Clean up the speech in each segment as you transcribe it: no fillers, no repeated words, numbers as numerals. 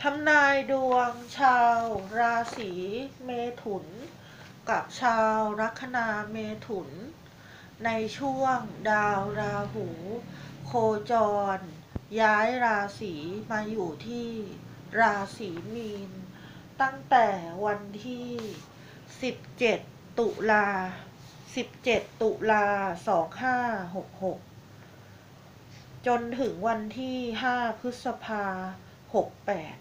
ทำนายดวงชาวราศีเมถุนกับชาวลัคนาเมถุนในช่วงดาวราหูโคจรย้ายราศีมาอยู่ที่ราศีมีนตั้งแต่วันที่17ตุลา17ตุลา2566จนถึงวันที่5พฤษภา68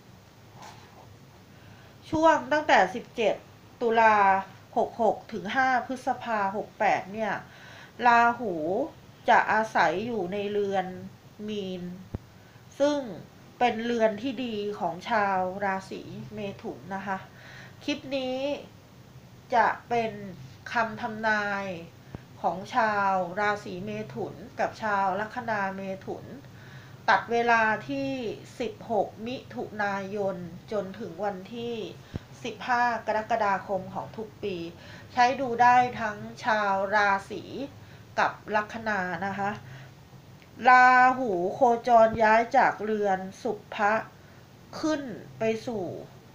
ช่วงตั้งแต่17ตุลา66ถึง5พฤษภา68เนี่ยราหูจะอาศัยอยู่ในเรือนมีนซึ่งเป็นเรือนที่ดีของชาวราศีเมถุนนะคะคลิปนี้จะเป็นคำทำนายของชาวราศีเมถุนกับชาวลัคนาเมถุนตัดเวลาที่16มิถุนายนจนถึงวันที่15กรกฎาคมของทุกปีใช้ดูได้ทั้งชาวราศีกับลัคนานะคะราหูโคจรย้ายจากเรือนสุภะขึ้นไปสู่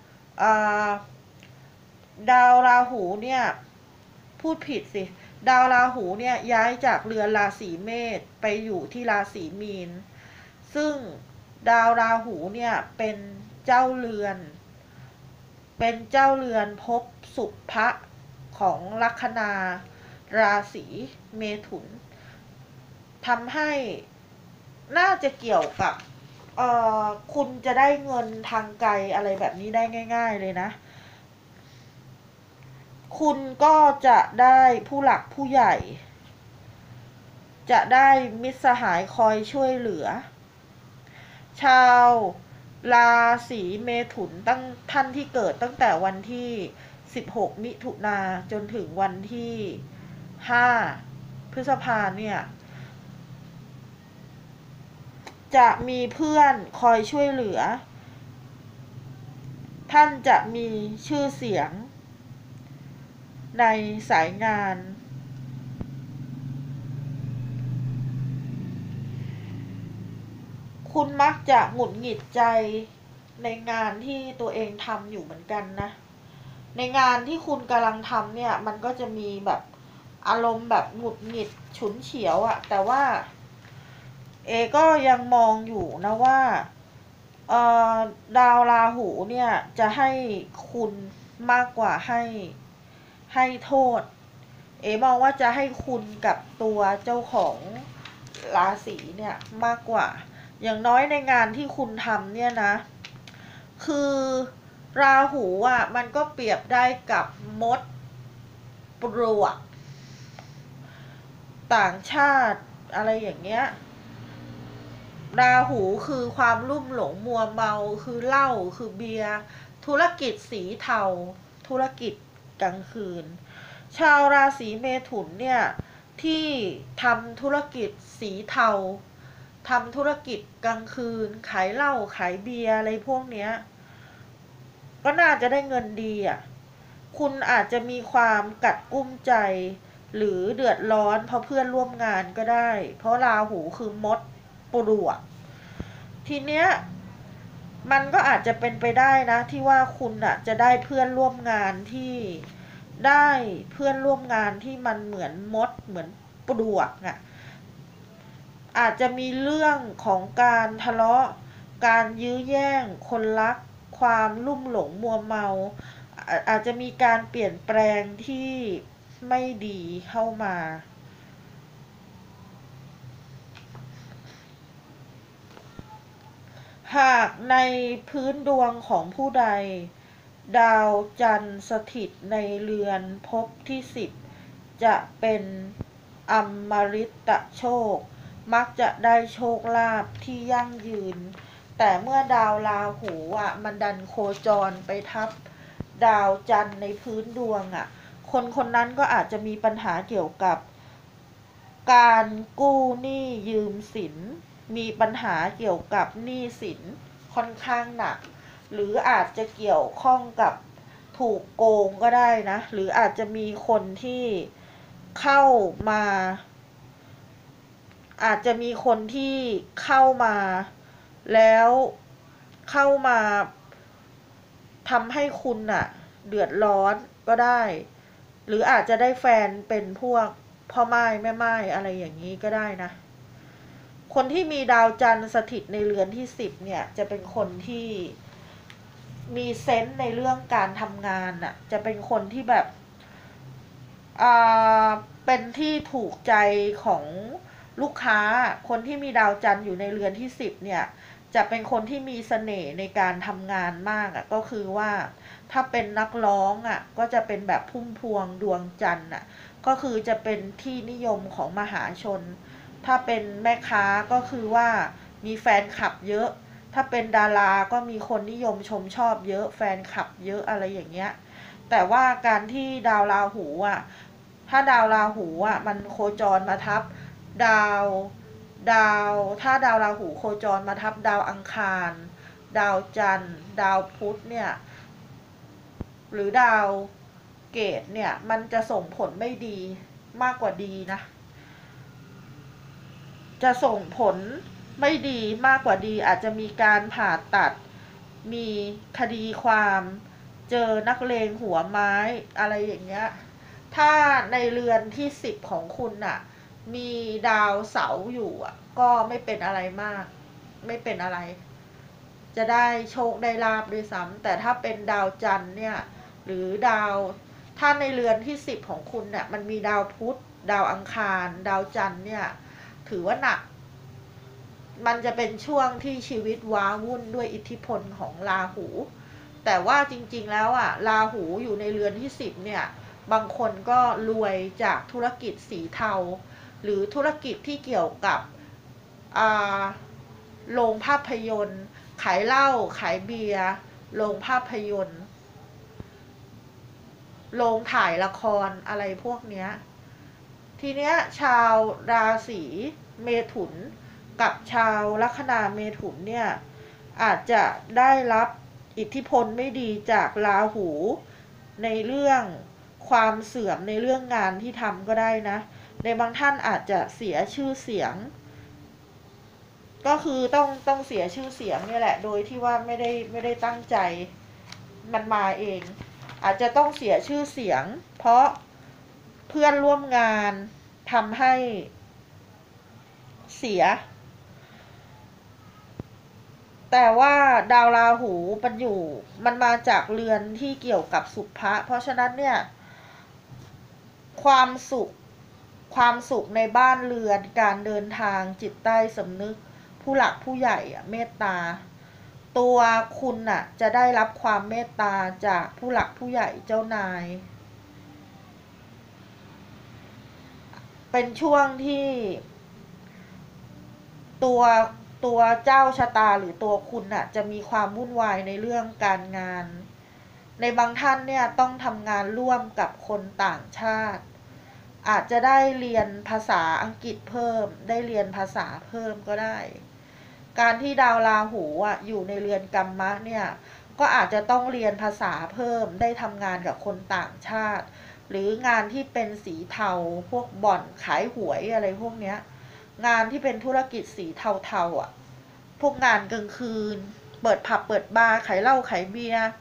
ดาวราหูเนี่ยพูดผิดสิดาวราหูเนี่ยย้ายจากเรือนราศีเมษไปอยู่ที่ราศีมีนซึ่งดาวราหูเนี่ยเป็นเจ้าเรือนภพสุภะของลัคนาราศีเมถุนทำให้น่าจะเกี่ยวกับคุณจะได้เงินทางไกลอะไรแบบนี้ได้ง่ายๆเลยนะคุณก็จะได้ผู้หลักผู้ใหญ่จะได้มิตรสหายคอยช่วยเหลือชาวราศีเมถุนท่านที่เกิดตั้งแต่วันที่16มิถุนาจนถึงวันที่5พฤษภาเนี่ยจะมีเพื่อนคอยช่วยเหลือท่านจะมีชื่อเสียงในสายงานคุณมักจะหงุดหงิดใจในงานที่ตัวเองทำอยู่เหมือนกันนะในงานที่คุณกำลังทำเนี่ยมันก็จะมีแบบอารมณ์แบบหงุดหงิดฉุนเฉียวอะแต่ว่าก็ยังมองอยู่นะว่าดาวราหูเนี่ยจะให้คุณมากกว่าให้โทษมองว่าจะให้คุณกับตัวเจ้าของราศีเนี่ยมากกว่าอย่างน้อยในงานที่คุณทำเนี่ยนะคือราหูอ่ะมันก็เปรียบได้กับมดปลวกต่างชาติอะไรอย่างเงี้ยราหูคือความลุ่มหลงมัวเมาคือเหล้าคือเบียร์ธุรกิจสีเทาธุรกิจกลางคืนชาวราศีเมถุนเนี่ยที่ทำธุรกิจสีเทาทำธุรกิจกลางคืนขายเหล้าขายเบียร์อะไรพวกเนี้ยก็น่าจะได้เงินดีอ่ะคุณอาจจะมีความกัดกุ้มใจหรือเดือดร้อนเพราะเพื่อนร่วมงานก็ได้เพราะราหูคือมดปลวกทีเนี้ยมันก็อาจจะเป็นไปได้นะที่ว่าคุณอ่ะจะได้เพื่อนร่วมงานที่มันเหมือนมดเหมือนปลวกอ่ะอาจจะมีเรื่องของการทะเลาะการยื้อแย่งคนรักความลุ่มหลงมัวเมาอาจจะมีการเปลี่ยนแปลงที่ไม่ดีเข้ามาหากในพื้นดวงของผู้ใดดาวจันทร์สถิตในเรือนภพที่10จะเป็นอมฤตโชคมักจะได้โชคลาภที่ยั่งยืนแต่เมื่อดาวราหูอ่ะมันดันโคจรไปทับดาวจันทร์ในพื้นดวงอ่ะคนนั้นก็อาจจะมีปัญหาเกี่ยวกับการกู้หนี้ยืมสินมีปัญหาเกี่ยวกับหนี้สินค่อนข้างหนักหรืออาจจะเกี่ยวข้องกับถูกโกงก็ได้นะหรืออาจจะมีคนที่เข้ามาอาจจะมีคนที่เข้ามาแล้วเข้ามาทำให้คุณน่ะเดือดร้อนก็ได้ หรืออาจจะได้แฟนเป็นพวกพ่อไม้แม่ไม้อะไรอย่างนี้ก็ได้นะ คนที่มีดาวจันทร์สถิตในเรือนที่10เนี่ยจะเป็นคนที่มีเซนส์ในเรื่องการทำงานน่ะจะเป็นคนที่แบบเป็นที่ถูกใจของลูกค้าคนที่มีดาวจันทร์อยู่ในเรือนที่10เนี่ยจะเป็นคนที่มีเสน่ห์ในการทำงานมากอ่ะก็คือว่าถ้าเป็นนักร้องอ่ะก็จะเป็นแบบพุ่มพวงดวงจันทร์อ่ะก็คือจะเป็นที่นิยมของมหาชนถ้าเป็นแม่ค้าก็คือว่ามีแฟนคลับเยอะถ้าเป็นดาราก็มีคนนิยมชมชอบเยอะแฟนคลับเยอะอะไรอย่างเงี้ยแต่ว่าการที่ดาวราหูอ่ะถ้าดาวราหูอ่ะมันโคจรมาทับดาวดาวถ้าดาวราหูโคจรมาทับดาวอังคารดาวจันทร์ดาวพุธเนี่ยหรือดาวเกตเนี่ยมันจะส่งผลไม่ดีมากกว่าดีนะจะส่งผลไม่ดีมากกว่าดีอาจจะมีการผ่าตัดมีคดีความเจอนักเลงหัวไม้อะไรอย่างเงี้ยถ้าในเรือนที่10ของคุณน่ะมีดาวเสาร์อยู่อ่ะก็ไม่เป็นอะไรมากไม่เป็นอะไรจะได้โชคได้ลาภด้วยซ้ำแต่ถ้าเป็นดาวจันทร์เนี่ยหรือดาวถ้าในเรือนที่10ของคุณเนี่ยมันมีดาวพุธดาวอังคารดาวจันทร์เนี่ยถือว่าหนักมันจะเป็นช่วงที่ชีวิตว้าวุ่นด้วยอิทธิพลของราหูแต่ว่าจริงๆแล้วอ่ะราหูอยู่ในเรือนที่10เนี่ยบางคนก็รวยจากธุรกิจสีเทาหรือธุรกิจที่เกี่ยวกับโรงภาพยนตร์ขายเหล้าขายเบียร์โรงภาพยนตร์โรงถ่ายละครอะไรพวกเนี้ยทีเนี้ยชาวราศีเมถุนกับชาวลัคนาเมถุนเนี่ยอาจจะได้รับอิทธิพลไม่ดีจากราหูในเรื่องความเสื่อมในเรื่องงานที่ทำก็ได้นะในบางท่านอาจจะเสียชื่อเสียงก็คือต้องเสียชื่อเสียงเนี่ยแหละโดยที่ว่าไม่ได้ตั้งใจมันมาเองอาจจะต้องเสียชื่อเสียงเพราะเพื่อนร่วมงานทำให้เสียแต่ว่าดาวราหูมันมาจากเรือนที่เกี่ยวกับสุภะเพราะฉะนั้นเนี่ยความสุขความสุขในบ้านเรือนการเดินทางจิตใต้สำนึกผู้หลักผู้ใหญ่เมตตาตัวคุณน่ะจะได้รับความเมตตาจากผู้หลักผู้ใหญ่เจ้านายเป็นช่วงที่ตัวตัวเจ้าชะตาหรือตัวคุณน่ะจะมีความวุ่นวายในเรื่องการงานในบางท่านเนี่ยต้องทำงานร่วมกับคนต่างชาติอาจจะได้เรียนภาษาอังกฤษเพิ่มได้เรียนภาษาเพิ่มก็ได้การที่ดาวราหูอยู่ในเรือนกัมมะเนี่ยก็อาจจะต้องเรียนภาษาเพิ่มได้ทำงานกับคนต่างชาติหรืองานที่เป็นสีเทาพวกบ่อนขายหวยอะไรพวกเนี้ยงานที่เป็นธุรกิจสีเทาพวกงานกลางคืนเปิดผับเปิดบาร์ขายเหล้าขายเบียร์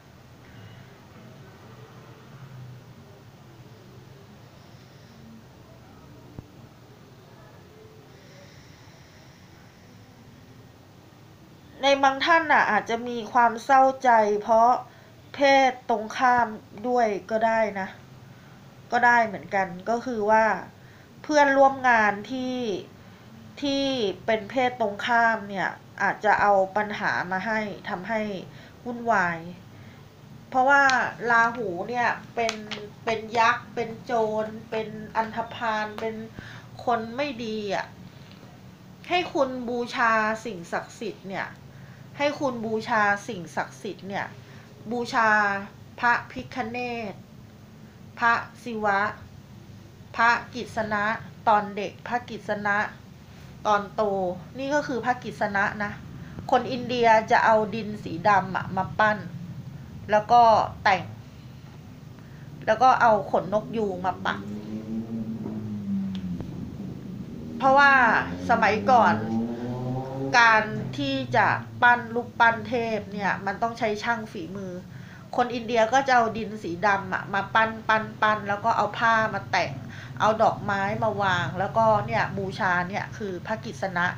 ในบางท่านอาจจะมีความเศร้าใจเพราะเพศตรงข้ามด้วยก็ได้นะก็ได้เหมือนกันก็คือว่าเพื่อนร่วมงานที่เป็นเพศตรงข้ามเนี่ยอาจจะเอาปัญหามาให้ทำให้วุ่นวายเพราะว่าราหูเนี่ยเป็นยักษ์เป็นโจรเป็นอันธพาลเป็นคนไม่ดีให้คุณบูชาสิ่งศักดิ์สิทธิ์เนี่ยให้คุณบูชาสิ่งศักดิ์สิทธิ์เนี่ยบูชาพระพิฆเนศพระศิวะพระกิษณะตอนเด็กพระกิษณะตอนโตนี่ก็คือพระกิษณะนะคนอินเดียจะเอาดินสีดำมาปั้นแล้วก็แต่งแล้วก็เอาขนนกยูงมาปักเพราะว่าสมัยก่อนการที่จะปั้นรูปปั้นเทพเนี่ยมันต้องใช้ช่างฝีมือคนอินเดียก็จะเอาดินสีดำอะมาปั้นแล้วก็เอาผ้ามาแต่งเอาดอกไม้มาวางแล้วก็เนี่ยบูชาเนี่ยคือพระกิษณะ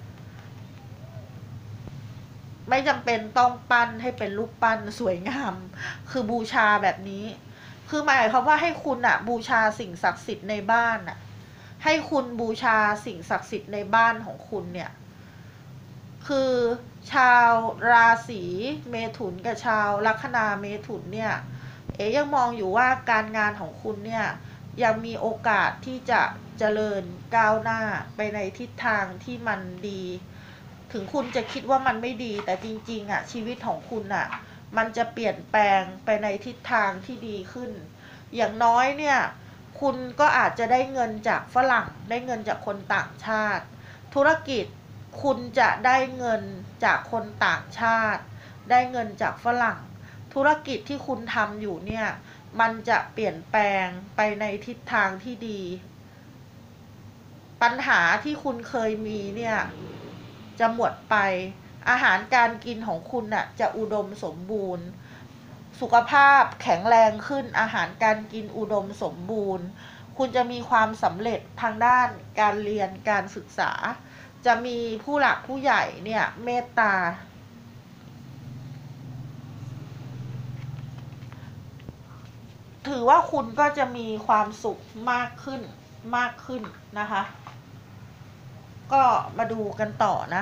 ไม่จำเป็นต้องปั้นให้เป็นรูปปั้นสวยงามคือบูชาแบบนี้คือหมายความว่าให้คุณอะบูชาสิ่งศักดิ์สิทธิ์ในบ้านอะให้คุณบูชาสิ่งศักดิ์สิทธิ์ในบ้านของคุณเนี่ยคือชาวราศีเมถุนกับชาวลัคนาเมถุนเนี่ยยังมองอยู่ว่าการงานของคุณเนี่ยยังมีโอกาสที่จะเจริญก้าวหน้าไปในทิศทางที่มันดีถึงคุณจะคิดว่ามันไม่ดีแต่จริงๆอ่ะชีวิตของคุณอ่ะมันจะเปลี่ยนแปลงไปในทิศทางที่ดีขึ้นอย่างน้อยเนี่ยคุณก็อาจจะได้เงินจากฝรั่งได้เงินจากคนต่างชาติธุรกิจคุณจะได้เงินจากคนต่างชาติได้เงินจากฝรั่งธุรกิจที่คุณทำอยู่เนี่ยมันจะเปลี่ยนแปลงไปในทิศทางที่ดีปัญหาที่คุณเคยมีเนี่ยจะหมดไปอาหารการกินของคุณน่ะจะอุดมสมบูรณ์สุขภาพแข็งแรงขึ้นอาหารการกินอุดมสมบูรณ์คุณจะมีความสำเร็จทางด้านการเรียนการศึกษาจะมีผู้หลักผู้ใหญ่เนี่ยเมตตาถือว่าคุณก็จะมีความสุขมากขึ้นนะคะก็มาดูกันต่อนะ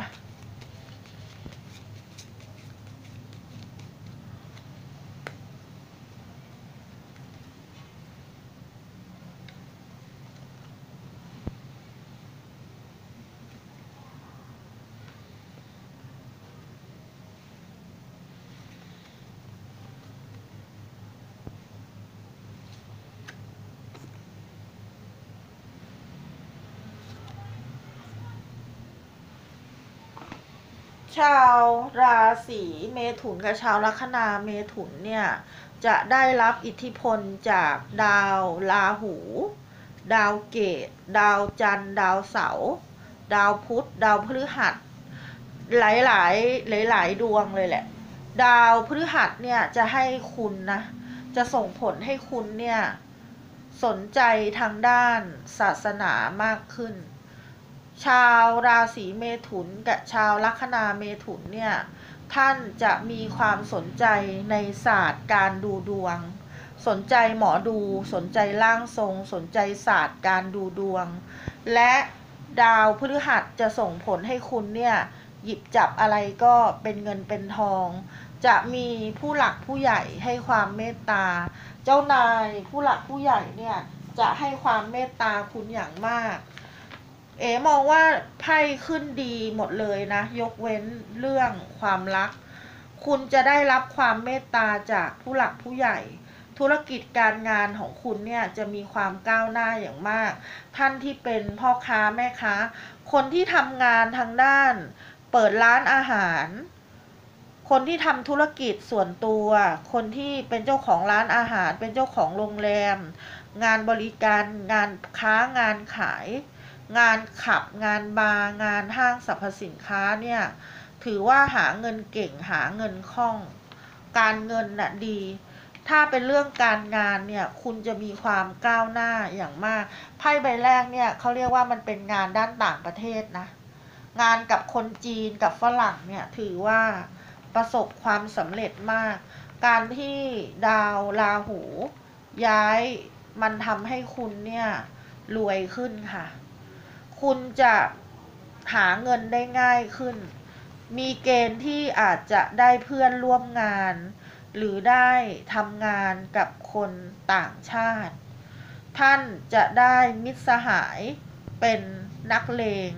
ชาวราศีเมถุนกับชาวลัคนาเมถุนเนี่ยจะได้รับอิทธิพลจากดาวราหูดาวเกตดาวจันทร์ดาวเสาร์ดาวพุธดาวพฤหัสหลายหลายดวงเลยแหละดาวพฤหัสเนี่ยจะให้คุณนะจะส่งผลให้คุณเนี่ยสนใจทางด้านศาสนามากขึ้นชาวราศีเมถุนกับชาวลัคนาเมถุนเนี่ยท่านจะมีความสนใจในศาสตร์การดูดวงสนใจหมอดูสนใจร่างทรงสนใจศาสตร์การดูดวงและดาวพฤหัสจะส่งผลให้คุณเนี่ยหยิบจับอะไรก็เป็นเงินเป็นทองจะมีผู้หลักผู้ใหญ่ให้ความเมตตาเจ้านายผู้หลักผู้ใหญ่เนี่ยจะให้ความเมตตาคุณอย่างมากมองว่าไพ่ขึ้นดีหมดเลยนะยกเว้นเรื่องความรักคุณจะได้รับความเมตตาจากผู้หลักผู้ใหญ่ธุรกิจการงานของคุณเนี่ยจะมีความก้าวหน้าอย่างมากท่านที่เป็นพ่อค้าแม่ค้าคนที่ทำงานทางด้านเปิดร้านอาหารคนที่ทำธุรกิจส่วนตัวคนที่เป็นเจ้าของร้านอาหารเป็นเจ้าของโรงแรมงานบริการงานค้างานขายงานขับงานบาร์งานห้างสรรพสินค้าเนี่ยถือว่าหาเงินเก่งหาเงินคล่องการเงินน่ะดีถ้าเป็นเรื่องการงานเนี่ยคุณจะมีความก้าวหน้าอย่างมากไพ่ใบแรกเนี่ยเขาเรียกว่ามันเป็นงานด้านต่างประเทศนะงานกับคนจีนกับฝรั่งเนี่ยถือว่าประสบความสำเร็จมากการที่ดาวราหูย้ายมันทำให้คุณเนี่ยรวยขึ้นค่ะคุณจะหาเงินได้ง่ายขึ้นมีเกณฑ์ที่อาจจะได้เพื่อนร่วมงานหรือได้ทำงานกับคนต่างชาติท่านจะได้มิตรสหายเป็นนักเลง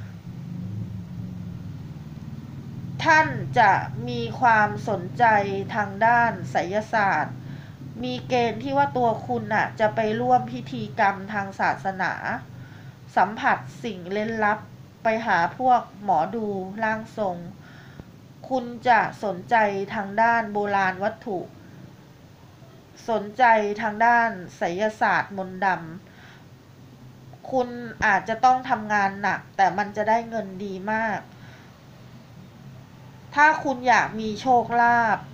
ท่านจะมีความสนใจทางด้านไสยศาสตร์มีเกณฑ์ที่ว่าตัวคุณน่ะจะไปร่วมพิธีกรรมทางศาสนาสัมผัสสิ่งเร้นลับไปหาพวกหมอดูร่างทรงคุณจะสนใจทางด้านโบราณวัตถุสนใจทางด้านไสยศาสตร์มนต์ดำคุณอาจจะต้องทำงานหนักแต่มันจะได้เงินดีมากถ้าคุณอยากมีโชคลาภ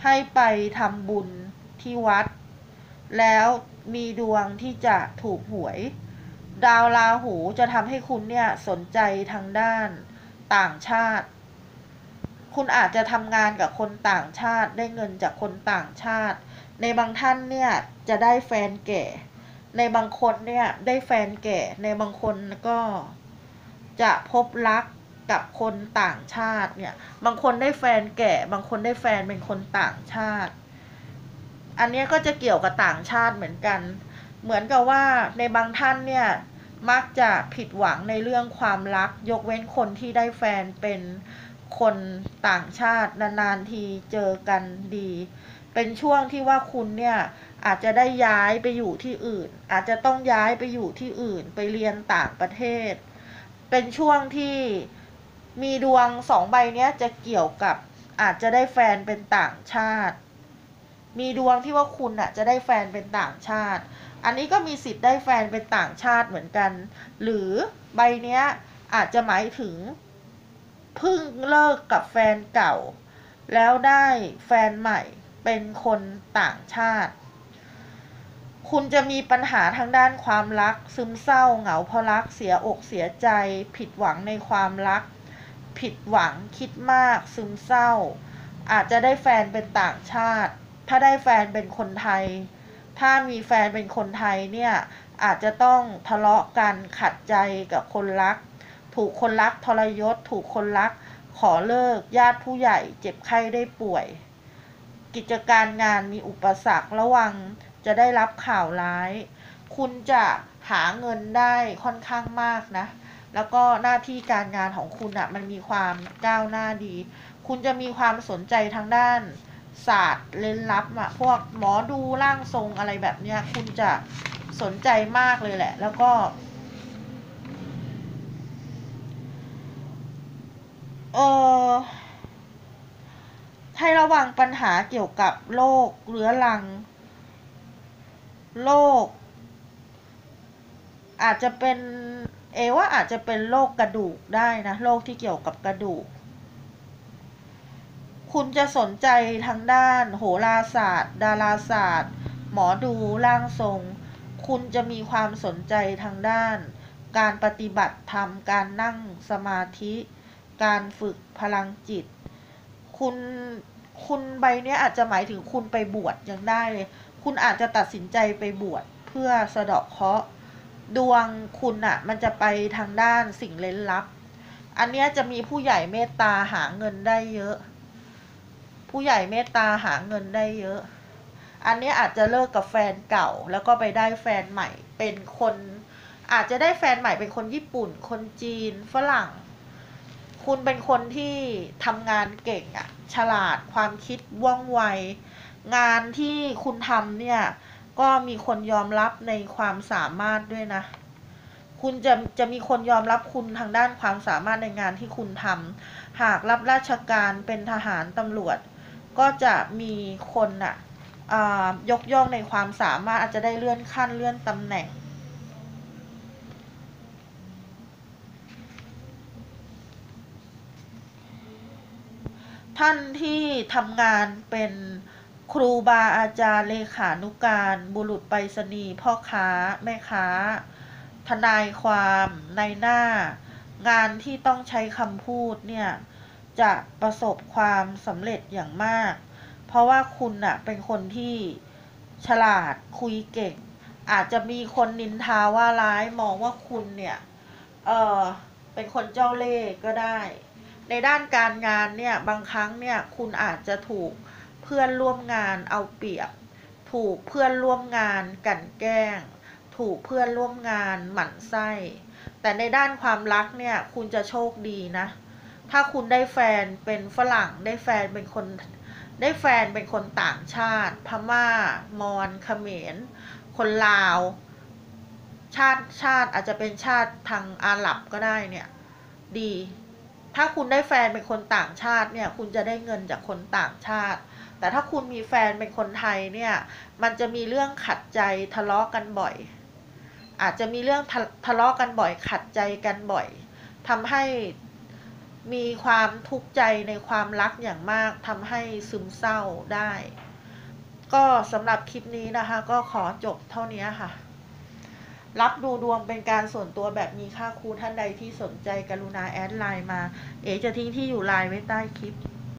ให้ไปทำบุญที่วัดแล้วมีดวงที่จะถูกหวยดาวราหูจะทำให้คุณเนี่ยสนใจทางด้านต่างชาติคุณอาจจะทำงานกับคนต่างชาติได้เงินจากคนต่างชาติในบางท่านเนี่ยจะได้แฟนแก่ในบางคนเนี่ยได้แฟนแก่ในบางคนก็จะพบรักกับคนต่างชาติเนี่ยบางคนได้แฟนแก่บางคนได้แฟนเป็นคนต่างชาติอันนี้ก็จะเกี่ยวกับต่างชาติเหมือนกันเหมือนกับว่าในบางท่านเนี่ยมักจะผิดหวังในเรื่องความรักยกเว้นคนที่ได้แฟนเป็นคนต่างชาตินานๆทีเจอกันดีเป็นช่วงที่ว่าคุณเนี่ยอาจจะได้ย้ายไปอยู่ที่อื่นอาจจะต้องย้ายไปอยู่ที่อื่นไปเรียนต่างประเทศเป็นช่วงที่มีดวงสองใบเนี้ยจะเกี่ยวกับอาจจะได้แฟนเป็นต่างชาติมีดวงที่ว่าคุณอ่ะจะได้แฟนเป็นต่างชาติอันนี้ก็มีสิทธิ์ได้แฟนเป็นต่างชาติเหมือนกันหรือใบเนี้ยอาจจะหมายถึงเพิ่งเลิกกับแฟนเก่าแล้วได้แฟนใหม่เป็นคนต่างชาติคุณจะมีปัญหาทางด้านความรักซึมเศร้าเหงาเพราะรักเสียอกเสียใจผิดหวังในความรักผิดหวังคิดมากซึมเศร้าอาจจะได้แฟนเป็นต่างชาติถ้าได้แฟนเป็นคนไทยถ้ามีแฟนเป็นคนไทยเนี่ยอาจจะต้องทะเลาะกันขัดใจกับคนรักถูกคนรักทรยศถูกคนรักขอเลิกญาติผู้ใหญ่เจ็บไข้ได้ป่วยกิจการงานมีอุปสรรคระวังจะได้รับข่าวร้ายคุณจะหาเงินได้ค่อนข้างมากนะแล้วก็หน้าที่การงานของคุณอ่ะมันมีความก้าวหน้าดีคุณจะมีความสนใจทางด้านศาสตร์เร้นลับอ่ะพวกหมอดูร่างทรงอะไรแบบเนี้ยคุณจะสนใจมากเลยแหละแล้วก็เออให้ระวังปัญหาเกี่ยวกับโรคเรื้อรังโรคอาจจะเป็นว่าอาจจะเป็นโรคกระดูกได้นะโรคที่เกี่ยวกับกระดูกคุณจะสนใจทางด้านโหราศาสตร์ดาราศาสตร์หมอดูร่างทรงคุณจะมีความสนใจทางด้านการปฏิบัติธรรมการนั่งสมาธิการฝึกพลังจิตคุณคุณใบนี้อาจจะหมายถึงคุณไปบวชยังได้เลยคุณอาจจะตัดสินใจไปบวชเพื่อสะเดาะเคราะห์ดวงคุณอะมันจะไปทางด้านสิ่งเร้นลับอันนี้จะมีผู้ใหญ่เมตตาหาเงินได้เยอะผู้ใหญ่เมตตาหาเงินได้เยอะอันนี้อาจจะเลิกกับแฟนเก่าแล้วก็ไปได้แฟนใหม่เป็นคนอาจจะได้แฟนใหม่เป็นคนญี่ปุ่นคนจีนฝรั่งคุณเป็นคนที่ทำงานเก่งอะฉลาดความคิดว่องไวงานที่คุณทำเนี่ยก็มีคนยอมรับในความสามารถด้วยนะคุณจะมีคนยอมรับคุณทางด้านความสามารถในงานที่คุณทำหากรับราชการเป็นทหารตำรวจก็จะมีคนอะยกย่องในความสามารถอาจจะได้เลื่อนขั้นเลื่อนตำแหน่งท่านที่ทำงานเป็นครูบาอาจารย์เลขานุการบุรุษไปรษณีย์พ่อค้าแม่ค้าทนายความนายหน้างานที่ต้องใช้คำพูดเนี่ยจะประสบความสำเร็จอย่างมากเพราะว่าคุณน่ะเป็นคนที่ฉลาดคุยเก่งอาจจะมีคนนินทาว่าร้ายมองว่าคุณเนี่ยเออเป็นคนเจ้าเล่ห์ก็ได้ในด้านการงานเนี่ยบางครั้งเนี่ยคุณอาจจะถูกเพื่อนร่วมงานเอาเปรียบถูกเพื่อนร่วมงานกลั่นแกล้งถูกเพื่อนร่วมงานหมั่นไส้แต่ในด้านความรักเนี่ยคุณจะโชคดีนะถ้าคุณได้แฟนเป็นฝรั่งได้แฟนเป็นคนได้แฟนเป็นคนต่างชาติพม่ามอญเขมรคนลาวชาติอาจจะเป็นชาติทางอาหรับก็ได้เนี่ยดีถ้าคุณได้แฟนเป็นคนต่างชาติเนี่ยคุณจะได้เงินจากคนต่างชาติแต่ถ้าคุณมีแฟนเป็นคนไทยเนี่ยมันจะมีเรื่องขัดใจทะเลาะกันบ่อยอาจจะมีเรื่องทะเลาะกันบ่อยขัดใจกันบ่อยทำให้มีความทุกข์ใจในความรักอย่างมากทำให้ซึมเศร้าได้ ก็สำหรับคลิปนี้นะคะก็ขอจบเท่านี้ค่ะ รับดูดวงเป็นการส่วนตัวแบบมีค่าครูท่านใดที่สนใจกรุณาแอดไลน์มา เอ๋จะทิ้งที่อยู่ไลน์ไว้ใต้คลิป